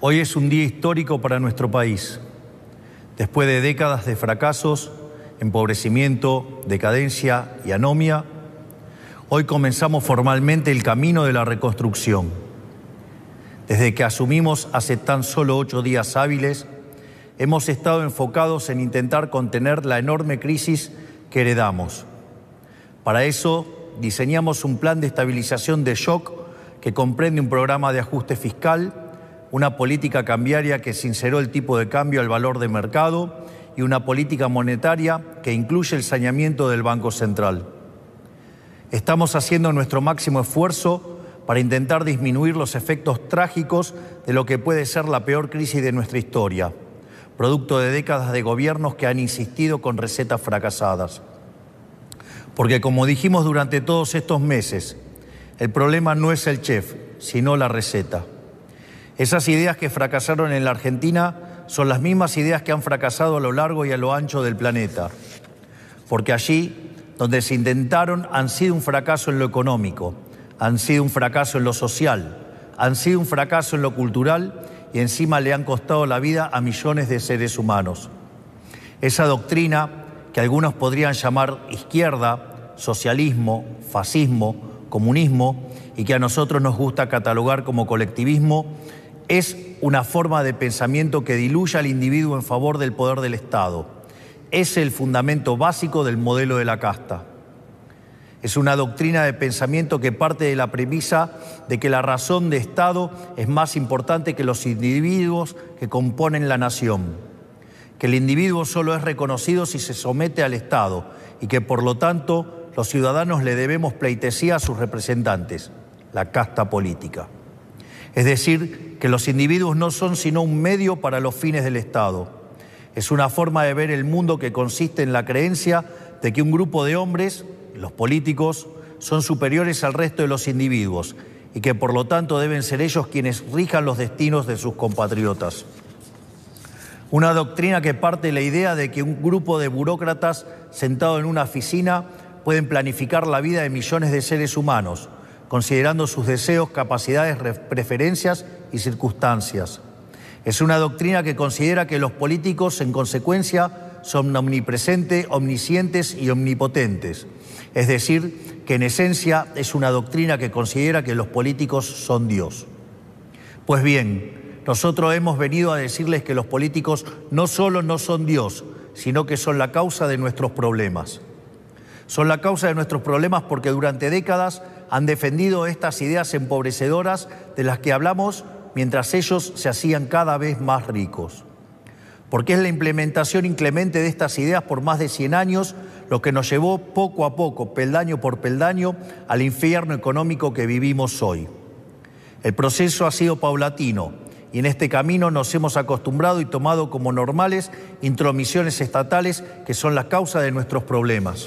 Hoy es un día histórico para nuestro país. Después de décadas de fracasos, empobrecimiento, decadencia y anomia, hoy comenzamos formalmente el camino de la reconstrucción. Desde que asumimos hace tan solo 8 días hábiles, hemos estado enfocados en intentar contener la enorme crisis que heredamos. Para eso, diseñamos un plan de estabilización de shock que comprende un programa de ajuste fiscal, una política cambiaria que sinceró el tipo de cambio al valor de mercado y una política monetaria que incluye el saneamiento del Banco Central. Estamos haciendo nuestro máximo esfuerzo para intentar disminuir los efectos trágicos de lo que puede ser la peor crisis de nuestra historia, producto de décadas de gobiernos que han insistido con recetas fracasadas. Porque como dijimos durante todos estos meses, el problema no es el chef, sino la receta. Esas ideas que fracasaron en la Argentina son las mismas ideas que han fracasado a lo largo y a lo ancho del planeta. Porque allí, donde se intentaron, han sido un fracaso en lo económico, han sido un fracaso en lo social, han sido un fracaso en lo cultural y encima le han costado la vida a millones de seres humanos. Esa doctrina, que algunos podrían llamar izquierda, socialismo, fascismo, comunismo, y que a nosotros nos gusta catalogar como colectivismo, es una forma de pensamiento que diluye al individuo en favor del poder del Estado. Es el fundamento básico del modelo de la casta. Es una doctrina de pensamiento que parte de la premisa de que la razón de Estado es más importante que los individuos que componen la nación, que el individuo solo es reconocido si se somete al Estado y que por lo tanto los ciudadanos le debemos pleitesía a sus representantes, la casta política. Es decir, que los individuos no son sino un medio para los fines del Estado. Es una forma de ver el mundo que consiste en la creencia de que un grupo de hombres, los políticos, son superiores al resto de los individuos y que por lo tanto deben ser ellos quienes rijan los destinos de sus compatriotas. Una doctrina que parte de la idea de que un grupo de burócratas sentado en una oficina pueden planificar la vida de millones de seres humanos, considerando sus deseos, capacidades, preferencias y circunstancias. Es una doctrina que considera que los políticos, en consecuencia, son omnipresentes, omniscientes y omnipotentes. Es decir, que en esencia es una doctrina que considera que los políticos son Dios. Pues bien, nosotros hemos venido a decirles que los políticos no solo no son Dios, sino que son la causa de nuestros problemas. Son la causa de nuestros problemas porque durante décadas han defendido estas ideas empobrecedoras de las que hablamos mientras ellos se hacían cada vez más ricos. Porque es la implementación inclemente de estas ideas por más de 100 años lo que nos llevó poco a poco, peldaño por peldaño, al infierno económico que vivimos hoy. El proceso ha sido paulatino y en este camino nos hemos acostumbrado y tomado como normales intromisiones estatales que son la causa de nuestros problemas.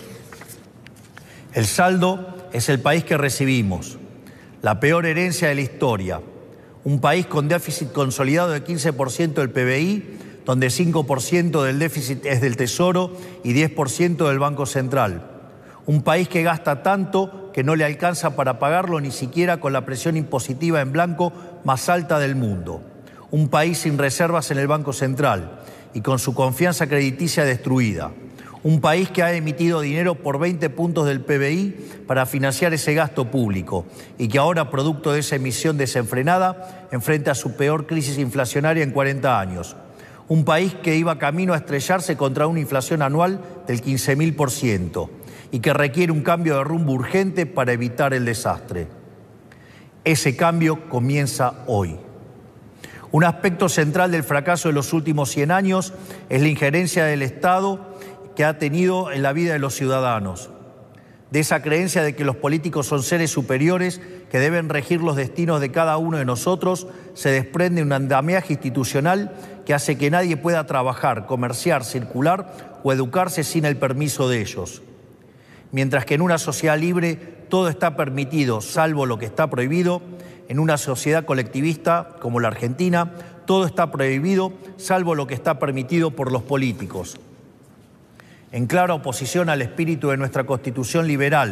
El saldo es el país que recibimos, la peor herencia de la historia, un país con déficit consolidado de 15% del PBI, donde 5% del déficit es del Tesoro y 10% del Banco Central. Un país que gasta tanto que no le alcanza para pagarlo ni siquiera con la presión impositiva en blanco más alta del mundo. Un país sin reservas en el Banco Central y con su confianza crediticia destruida. Un país que ha emitido dinero por 20 puntos del PBI para financiar ese gasto público y que ahora, producto de esa emisión desenfrenada, enfrenta su peor crisis inflacionaria en 40 años. Un país que iba camino a estrellarse contra una inflación anual del 15.000% y que requiere un cambio de rumbo urgente para evitar el desastre. Ese cambio comienza hoy. Un aspecto central del fracaso de los últimos 100 años es la injerencia del Estado que ha tenido en la vida de los ciudadanos, de esa creencia de que los políticos son seres superiores que deben regir los destinos de cada uno de nosotros, se desprende un andamiaje institucional que hace que nadie pueda trabajar, comerciar, circular o educarse sin el permiso de ellos. Mientras que en una sociedad libre todo está permitido, salvo lo que está prohibido, en una sociedad colectivista como la Argentina, todo está prohibido, salvo lo que está permitido por los políticos. En clara oposición al espíritu de nuestra Constitución liberal,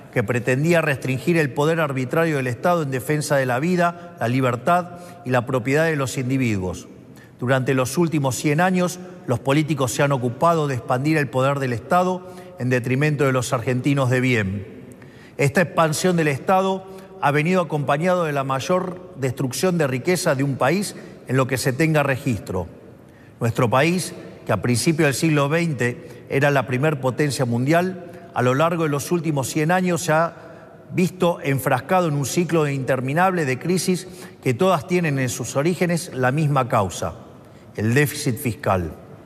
que pretendía restringir el poder arbitrario del Estado en defensa de la vida, la libertad y la propiedad de los individuos. Durante los últimos 100 años, los políticos se han ocupado de expandir el poder del Estado en detrimento de los argentinos de bien. Esta expansión del Estado ha venido acompañado de la mayor destrucción de riqueza de un país en lo que se tenga registro. Nuestro país, que a principios del siglo XX era la primer potencia mundial, a lo largo de los últimos 100 años se ha visto enfrascado en un ciclo interminable de crisis que todas tienen en sus orígenes la misma causa: el déficit fiscal.